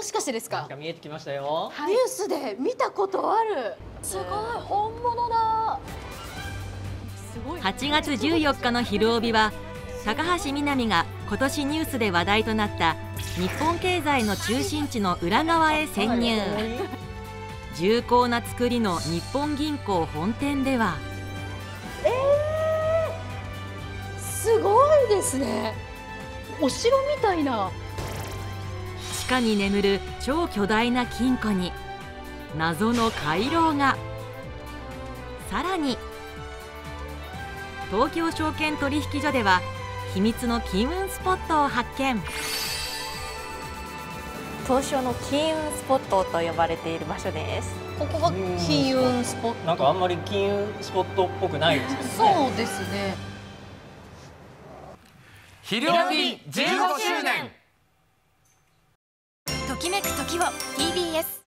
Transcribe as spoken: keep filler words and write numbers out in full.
しかしてですか？ なんか見えてきましたよ。 ニュースで見たことある。すごい本物だ。 はちがつじゅうよっかの昼帯は高橋みなみが今年ニュースで話題となった日本経済の中心地の裏側へ潜入。重厚な造りの日本銀行本店では、 えー、すごいですね。お城みたいな。 地下に眠る超巨大な金庫に謎の回廊が。さらに東京証券取引所では秘密の金運スポットを発見。 東証の金運スポットと呼ばれている場所です。 ここが金運スポット。 なんかあんまり金運スポットっぽくないですけどね。 そうですね。 昼帯じゅうごしゅうねん。 ときめく時を ティービーエス